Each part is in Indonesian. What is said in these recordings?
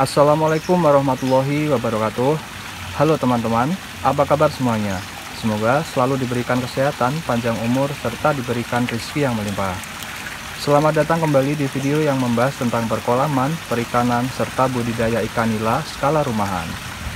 Assalamualaikum warahmatullahi wabarakatuh. Halo teman-teman, apa kabar semuanya? Semoga selalu diberikan kesehatan, panjang umur, serta diberikan rezeki yang melimpah. Selamat datang kembali di video yang membahas tentang perkolaman, perikanan, serta budidaya ikan nila skala rumahan.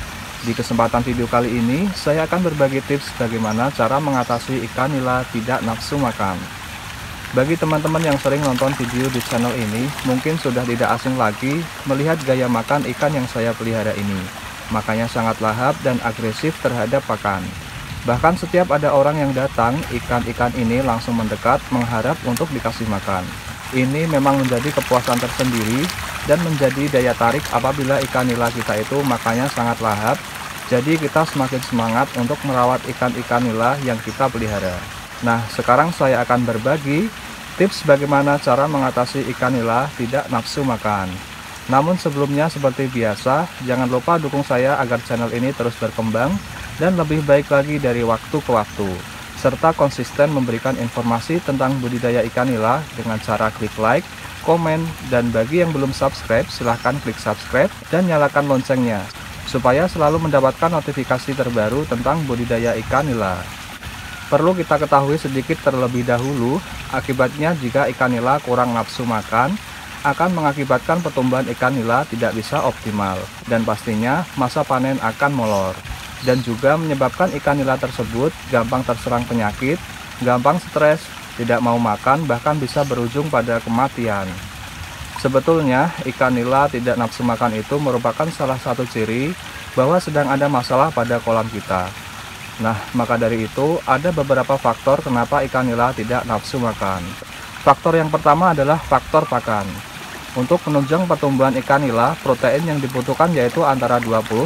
Di kesempatan video kali ini, saya akan berbagi tips bagaimana cara mengatasi ikan nila tidak nafsu makan. Bagi teman-teman yang sering nonton video di channel ini, mungkin sudah tidak asing lagi melihat gaya makan ikan yang saya pelihara ini. Makanya sangat lahap dan agresif terhadap pakan. Bahkan setiap ada orang yang datang, ikan-ikan ini langsung mendekat mengharap untuk dikasih makan. Ini memang menjadi kepuasan tersendiri dan menjadi daya tarik apabila ikan nila kita itu makannya sangat lahap. Jadi kita semakin semangat untuk merawat ikan-ikan nila yang kita pelihara. Nah, sekarang saya akan berbagi tips bagaimana cara mengatasi ikan nila tidak nafsu makan. Namun sebelumnya seperti biasa, jangan lupa dukung saya agar channel ini terus berkembang dan lebih baik lagi dari waktu ke waktu, serta konsisten memberikan informasi tentang budidaya ikan nila dengan cara klik like, komen, dan bagi yang belum subscribe silahkan klik subscribe dan nyalakan loncengnya supaya selalu mendapatkan notifikasi terbaru tentang budidaya ikan nila. Perlu kita ketahui sedikit terlebih dahulu, akibatnya jika ikan nila kurang nafsu makan, akan mengakibatkan pertumbuhan ikan nila tidak bisa optimal, dan pastinya masa panen akan molor, dan juga menyebabkan ikan nila tersebut gampang terserang penyakit, gampang stres, tidak mau makan, bahkan bisa berujung pada kematian. Sebetulnya, ikan nila tidak nafsu makan itu merupakan salah satu ciri bahwa sedang ada masalah pada kolam kita. Nah, maka dari itu ada beberapa faktor kenapa ikan nila tidak nafsu makan. Faktor yang pertama adalah faktor pakan. Untuk menunjang pertumbuhan ikan nila, protein yang dibutuhkan yaitu antara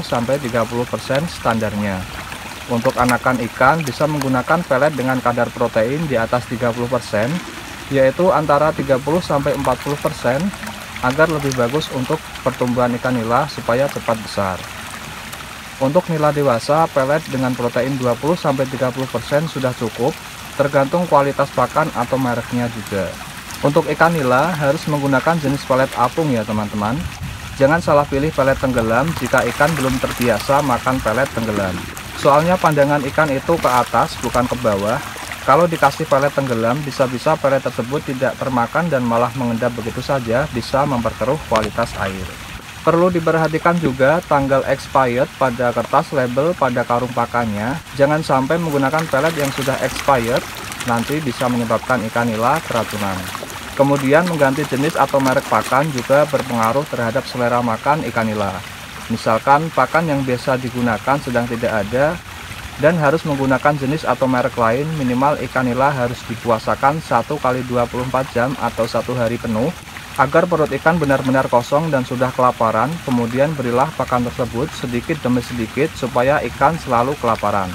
20-30% standarnya. Untuk anakan ikan bisa menggunakan pelet dengan kadar protein di atas 30%, yaitu antara 30-40% agar lebih bagus untuk pertumbuhan ikan nila supaya cepat besar. Untuk nila dewasa, pelet dengan protein 20-30% sudah cukup, tergantung kualitas pakan atau mereknya juga. Untuk ikan nila harus menggunakan jenis pelet apung ya teman-teman. Jangan salah pilih pelet tenggelam jika ikan belum terbiasa makan pelet tenggelam. Soalnya pandangan ikan itu ke atas bukan ke bawah. Kalau dikasih pelet tenggelam, bisa-bisa pelet tersebut tidak termakan dan malah mengendap begitu saja, bisa memperkeruh kualitas air. Perlu diperhatikan juga tanggal expired pada kertas label pada karung pakannya. Jangan sampai menggunakan pelet yang sudah expired, nanti bisa menyebabkan ikan nila keracunan. Kemudian mengganti jenis atau merek pakan juga berpengaruh terhadap selera makan ikan nila. Misalkan pakan yang biasa digunakan sedang tidak ada dan harus menggunakan jenis atau merek lain, minimal ikan nila harus dipuasakan 1 kali 24 jam atau 1 hari penuh agar perut ikan benar-benar kosong dan sudah kelaparan. Kemudian berilah pakan tersebut sedikit demi sedikit supaya ikan selalu kelaparan.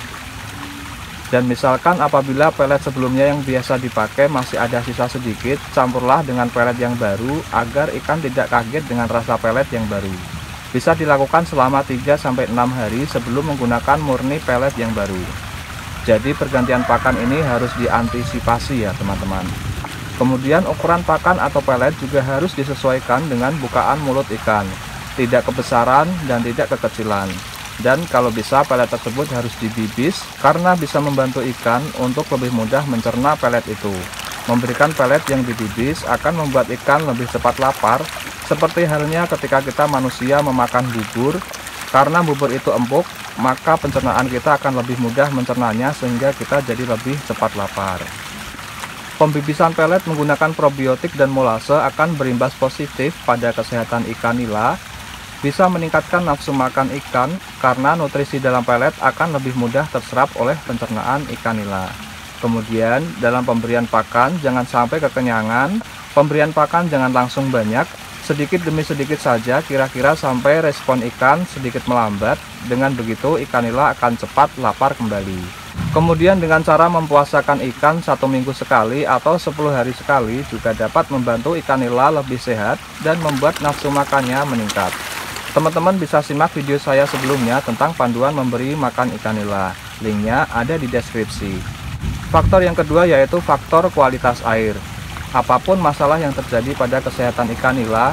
Dan misalkan apabila pelet sebelumnya yang biasa dipakai masih ada sisa sedikit, campurlah dengan pelet yang baru agar ikan tidak kaget dengan rasa pelet yang baru. Bisa dilakukan selama 3-6 hari sebelum menggunakan murni pelet yang baru. Jadi pergantian pakan ini harus diantisipasi ya teman-teman. Kemudian ukuran pakan atau pelet juga harus disesuaikan dengan bukaan mulut ikan, tidak kebesaran dan tidak kekecilan. Dan kalau bisa pelet tersebut harus dibibis karena bisa membantu ikan untuk lebih mudah mencerna pelet itu. Memberikan pelet yang dibibis akan membuat ikan lebih cepat lapar, seperti halnya ketika kita manusia memakan bubur. Karena bubur itu empuk, maka pencernaan kita akan lebih mudah mencernanya sehingga kita jadi lebih cepat lapar. Pembibisan pelet menggunakan probiotik dan molase akan berimbas positif pada kesehatan ikan nila, bisa meningkatkan nafsu makan ikan karena nutrisi dalam pelet akan lebih mudah terserap oleh pencernaan ikan nila. Kemudian dalam pemberian pakan jangan sampai kekenyangan, pemberian pakan jangan langsung banyak, sedikit demi sedikit saja kira-kira sampai respon ikan sedikit melambat, dengan begitu ikan nila akan cepat lapar kembali. Kemudian dengan cara mempuasakan ikan 1 minggu sekali atau 10 hari sekali juga dapat membantu ikan nila lebih sehat dan membuat nafsu makannya meningkat. Teman-teman bisa simak video saya sebelumnya tentang panduan memberi makan ikan nila. Linknya ada di deskripsi. Faktor yang kedua yaitu faktor kualitas air. Apapun masalah yang terjadi pada kesehatan ikan nila,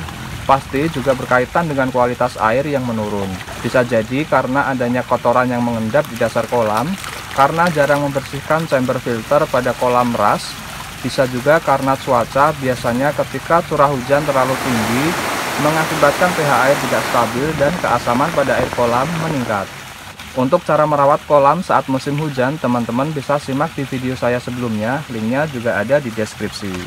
pasti juga berkaitan dengan kualitas air yang menurun. Bisa jadi karena adanya kotoran yang mengendap di dasar kolam, karena jarang membersihkan chamber filter pada kolam ras. Bisa juga karena cuaca, biasanya ketika curah hujan terlalu tinggi mengakibatkan pH air tidak stabil dan keasaman pada air kolam meningkat. Untuk cara merawat kolam saat musim hujan, teman-teman bisa simak di video saya sebelumnya, linknya juga ada di deskripsi.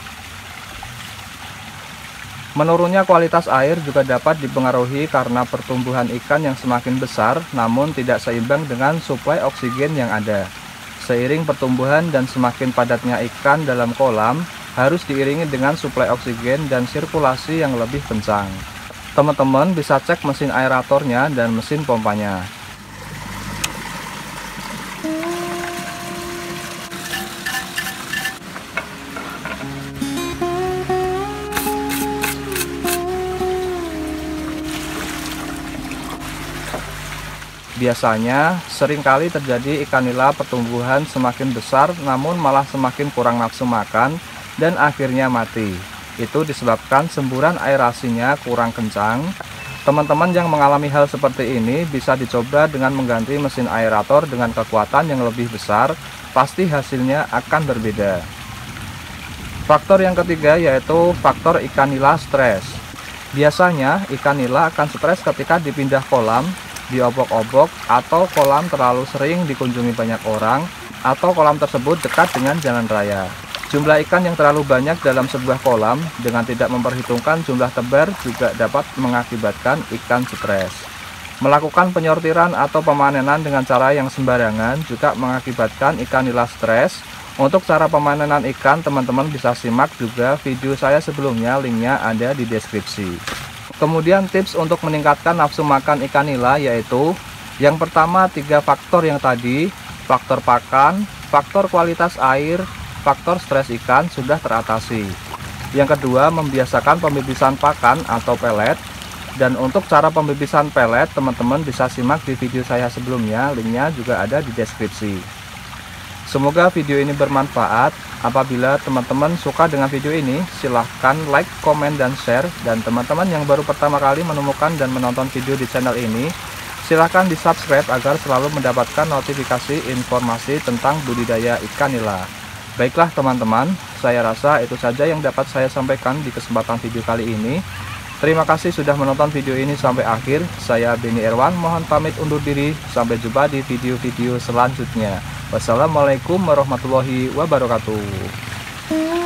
Menurunnya kualitas air juga dapat dipengaruhi karena pertumbuhan ikan yang semakin besar, namun tidak seimbang dengan suplai oksigen yang ada. Seiring pertumbuhan dan semakin padatnya ikan dalam kolam, harus diiringi dengan suplai oksigen dan sirkulasi yang lebih kencang. Teman-teman bisa cek mesin aeratornya dan mesin pompanya. Biasanya seringkali terjadi ikan nila pertumbuhan semakin besar namun malah semakin kurang nafsu makan dan akhirnya mati. Itu disebabkan semburan aerasinya kurang kencang. Teman-teman yang mengalami hal seperti ini bisa dicoba dengan mengganti mesin aerator dengan kekuatan yang lebih besar, pasti hasilnya akan berbeda. Faktor yang ketiga yaitu faktor ikan nila stres. Biasanya ikan nila akan stres ketika dipindah kolam, diobok-obok, atau kolam terlalu sering dikunjungi banyak orang, atau kolam tersebut dekat dengan jalan raya. Jumlah ikan yang terlalu banyak dalam sebuah kolam dengan tidak memperhitungkan jumlah tebar juga dapat mengakibatkan ikan stres. Melakukan penyortiran atau pemanenan dengan cara yang sembarangan juga mengakibatkan ikan nila stres. Untuk cara pemanenan ikan, teman-teman bisa simak juga video saya sebelumnya, linknya ada di deskripsi. Kemudian tips untuk meningkatkan nafsu makan ikan nila yaitu yang pertama 3 faktor yang tadi, faktor pakan, faktor kualitas air, faktor stres ikan sudah teratasi. Yang kedua, membiasakan pembibisan pakan atau pelet. Dan untuk cara pembibisan pelet, teman-teman bisa simak di video saya sebelumnya, linknya juga ada di deskripsi. Semoga video ini bermanfaat. Apabila teman-teman suka dengan video ini, silahkan like, komen, dan share. Dan teman-teman yang baru pertama kali menemukan dan menonton video di channel ini, silahkan di subscribe agar selalu mendapatkan notifikasi informasi tentang budidaya ikan nila. Baiklah teman-teman, saya rasa itu saja yang dapat saya sampaikan di kesempatan video kali ini. Terima kasih sudah menonton video ini sampai akhir. Saya Beni Erwan, mohon pamit undur diri. Sampai jumpa di video-video selanjutnya. Wassalamualaikum warahmatullahi wabarakatuh.